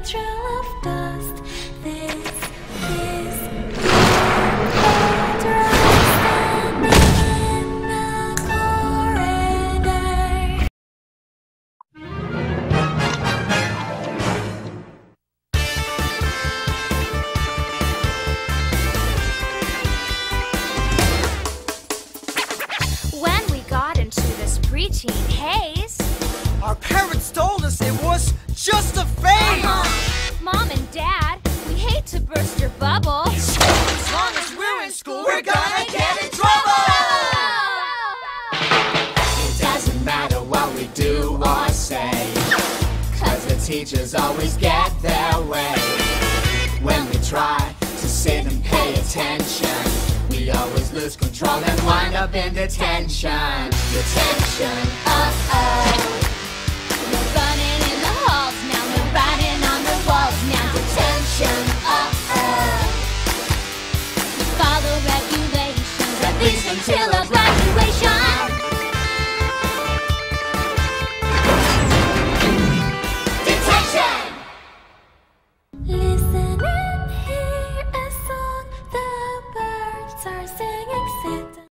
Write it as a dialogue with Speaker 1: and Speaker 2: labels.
Speaker 1: trail of dust. This preteen haze.
Speaker 2: Our parents told us it was just a phase.
Speaker 1: Mom and Dad, we hate to burst your bubble.
Speaker 2: As long as we're in school, we're gonna get in trouble.
Speaker 3: It doesn't matter what we do or say, 'cause the teachers always get their way. When we try to sit and pay attention, we always lose control and wind up in detention. Detention,
Speaker 1: uh-oh. We're running in the halls now, we're riding on the walls now.
Speaker 3: detention.